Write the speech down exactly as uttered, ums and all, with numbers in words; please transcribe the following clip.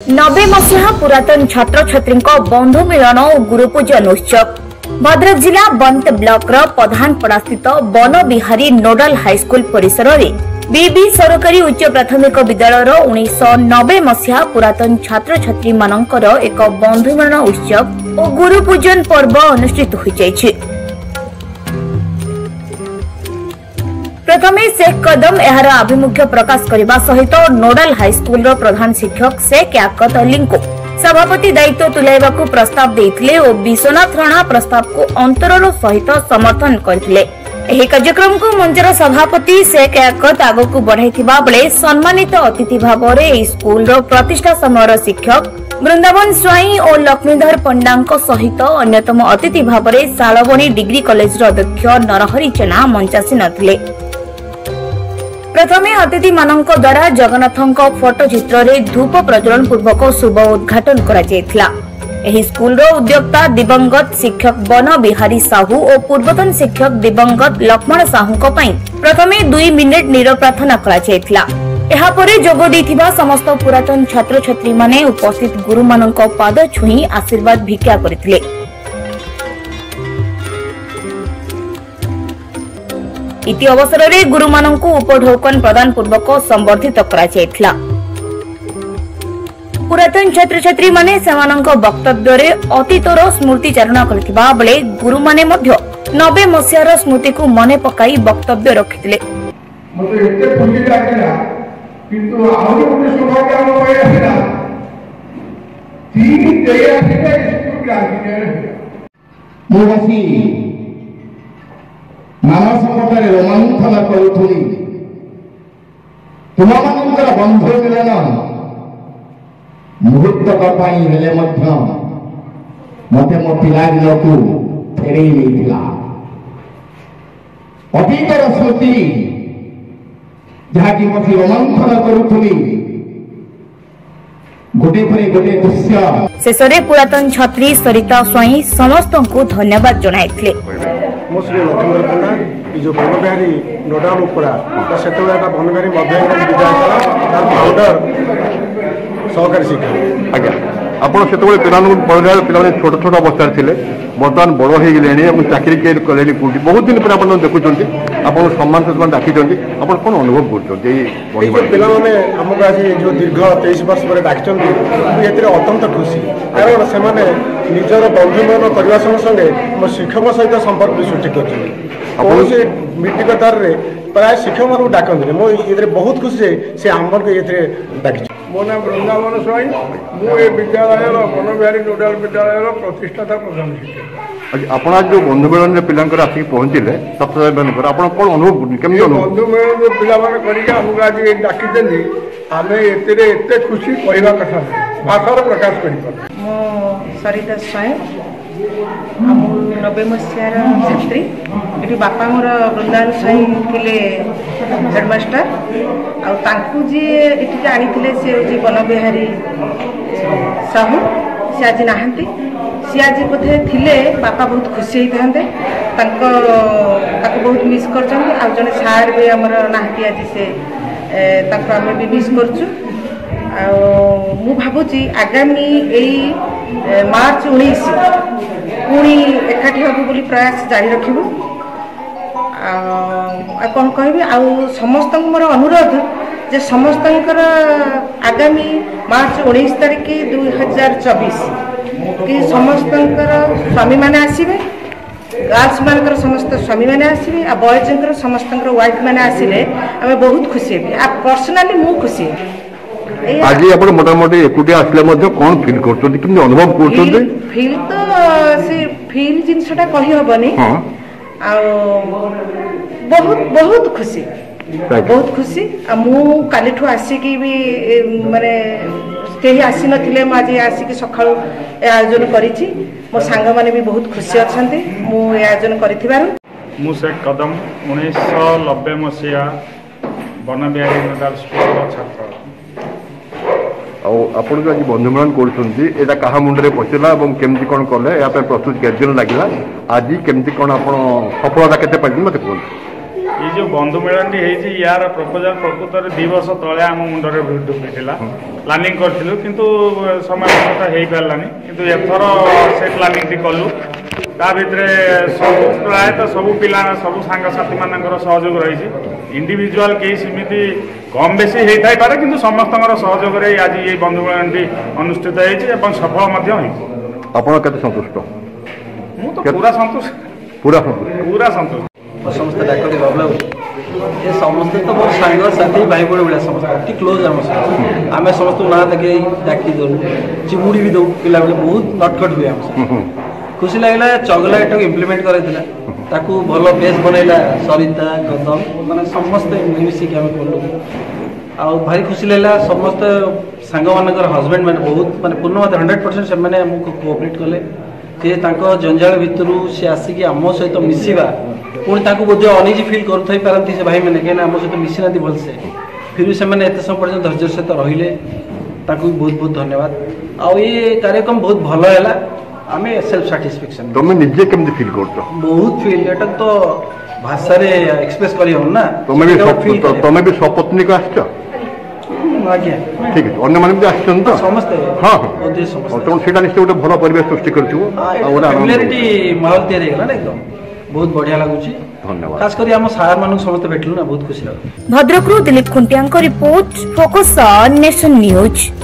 नब्बे मसीहा पुरातन छात्र छात्री बंधु मिलन और गुरुपूजन उत्सव भद्रक जिला बंत ब्लॉक प्रधानपड़ा स्थित वन बिहारी नोडाल हाईस्कूल परिसर में बीबी सरकारी उच्च प्राथमिक विद्यालय उन्नीस नब्बे मसीहा पुरातन छात्र छात्री मानकर एक बंधु मिलन उत्सव और गुरुपूजन पर्व अनुष्ठित हो जाइछि। प्रथमे शेख कदम यार आभिमुख्य प्रकाश करने सहित नोडाल हाईस्कूल प्रधान शिक्षक शेख याकत अली को सभापति दायित्व तुलाइबा प्रस्ताव देइथिले और विश्वनाथ राणा प्रस्ताव को अंतरर सहित समर्थन करथिले। एही कार्यक्रम को मंचर सभापति शेख याकत आगकू बढ़ाइथिबा बेले सम्मानित अतिथि भाव में स्कूल प्रतिष्ठा समय शिक्षक वृंदावन स्वाई और लक्ष्मीधर पंडा सहित अन्यतम अतिथि भाव में शालबणी डिग्री कॉलेज अध्यक्ष नरहरि जेना मंचासी नथिले। प्रथमे अतिथि मानक द्वारा जगन्नाथ फोटो चित्र रे धूप प्रज्वलन पूर्वक शुभ उद्घाटन करा जायथिला। एही स्कूल रो उद्योक्ता दिवंगत शिक्षक वन बिहारी साहू और पूर्वतन शिक्षक दिवंगत लक्ष्मण साहू को पई प्रथमे दुई मिनिट नीरव प्रार्थना करा जायथिला। एहा परे जोग दैथिबा समस्त पुरातन छात्र छात्री माने उपस्थित गुरु मानक पाद छुई आशीर्वाद भिक्षा करथिले। इति अवसर में गुरु मानक उपढौकन प्रदान पूर्वक संबर्धित करा जायथिला। पुरातन छात्र छात्री माने सेमानक वक्तव्य रे अतीतर स्मृति चारण करथिबा बेले गुरु माने मध्य नब्बे मसीहार स्मृति को मने पकाई वक्तव्य रखिथिले। मते एते खुशी लागिला किंतु आउर गोटे सौभाग्य हम पाई आसिला तीन जया थिले स्कूल का मोहसी मानसिकतार रोमांथन करुथुली तुम मानकर बंधु मिलन मुहूर्तक हेले मते मो पिलादिन को फेर अतीतर स्मृति जहाँकि मत रोमांथन करुथुली गोटे पर गोटे दृश्य शेष में पुरातन छात्री सरिता स्वाई समस्त को धन्यवाद जनाइथिले। मो श्री लक्ष्मीधर पंडा जो वन बिहारी नोडाल उपरा से वन बिहारी मध्य विद्यालय तार फाउंडर सहकारी शिक्षक आज्ञा आपड़ से पिला पिला छोट छोट अवस्था थे बर्तमान बड़ हो गले चाकरी कले कौटी बहुत दिन पर आप देखुं आप सम्मान सहित डाकी आप कौन अनुभव कर आमको आज जो दीर्घ तेईस वर्ष पर डाक अत्यंत खुशी कारण से निजर बंधु मिलन करने संगे संगे मो शिक्षक सहित संपर्क सृष्टि कर मीटिंग प्राय शिक्षक मान डाकती मुझे बहुत खुशी से आम ये डाक। मो नाम वृंदावन स्वाई मुझे विद्यालय वन बिहारी नोडाल विद्यालय प्रतिष्ठाता प्रधान शिक्षक। आप जो बंधु मिलन पिला आसिक पहुंचले सप्ताह आप कौन अनुभव केमी बंधु मिलन जो पिला करके आज डाकी आम एते खुशी कहवा कथा भाषार प्रकाश कर सरिता स्वाई नब्बे मसीहार छात्री ये बापा मोर वृंदावन स्वाई थे हेडमास्टर आउ जी ये आनी सी हूँ वन बिहारी साहू सी आज नहांती सी आज बोधे थिले बापा बहुत खुशी होते बहुत मिस कर जड़े सार भी आमर नहांती आज से आम भी मिस करूँ मु भावुची आगामी यही मार्च उन्नीस पुणी एकाठी हबु बोली प्रयास जारी रखिबु कौन कहि समस्त मोर अनुरोध जे समस्त आगामी मार्च उन्नीस तारीख दुई हजार चौबीस कि समस्त स्वामी मैंने आसवे गर्ल्स मान समस्त स्वामी मैंने आसवे आ बॉयज समस्त वाइफ मैंने आसिले आम बहुत खुशी हेबी आ पर्सनाली मु खुशी आज आप मोटामोटी एकुटिया आसले कौन फिल कर अनुभव कर फिल तो से फिल जिनसटा कही हेनी बहुत बहुत खुशी बहुत खुशी मु काली आसिकी भी माने कहीं आसी नथिले आज आसिक सका आयोजन करी मो सांग माने भी बहुत खुशी अच्छा मु आयोजन कर मु शेख कदम उन्नीस नब्बे मसीहा वन बिहारी नोडाल स्कूल छात्र आप जो आज बंधु मिलन कर क्या मुंडे पशिला केमती कौन कले या प्रस्तुत केत दिन लगे आज केमती कौन आप सफलता के मत कहते ये जो बंधु मिलन यार प्रपोजाल प्रकृत में दी वर्ष तले आम मुंडे ढुकीला प्लानिंग करूँ किंतु समय हो पारानी किंतु एथर से प्लानिंग कलु ता भितर सब प्रायतः सबू पिला सबू सांगसाथी मान सहयोग रही इंडिविजुआल कई सीमित कम बेसी होता पारे किंतु समस्त सहयोग आज ये बंधु मिलन अनुष्ठित होती सफल आप सन्तुष्ट मु तो पूरा संतुष्ट पूरा संतुष्ट पूरा संतुष्ट समस्त डाक भल ये समस्ते तो मोर सांग साथी भाई बड़े भाया समस्त अति क्लोज आम आम समस्त ना देखे डाकी दू चिमुड़ी भी दू पिला बेले बहुत नटखट हुए आम खुशी लगे चगला एटा इम्प्लीमेंट कर भल बेस बनैला सरिता गौतम मैंने समस्ते मिसिक आम कलु आ भारी खुशी लगा समस्त सांग मान हजबैंड मैंने बहुत मानते पूर्ण मत हंड्रेड परसेंट से आमको कोअपरेट कले सी जंजाल भितर सी आसिक आम सहित मिसवा पुणी जो अनिजी फिल करते से भाई मैंने कहीं आम सहित मिसी ना भलसे फिर भी से एत समय पर्यटन धैर्य सहित रहिले बहुत बहुत धन्यवाद आ ये कार्यक्रम बहुत भल है आम सेल्फ साटिस्फैक्शन तुम निजे केमती फील कर बहुत फील एटा तो भाषा रे एक्सप्रेस करी हम ना तुम भी तुम भी सपत्नी को आछ आज्ञा ठीक है अन्य माने भी आछन तो समस्त हां हां तुम सेटा निश्चय गोटे भल परिवेश सृष्टि करछु आ ओरा फैमिलिटी माहौल तैयार हेला ना एकदम बहुत बढ़िया लागुची धन्यवाद खास करी हम सार मानु समस्त भेटलु ना बहुत खुशी लागु भद्रकरू Dilip Khuntia report focus nation news.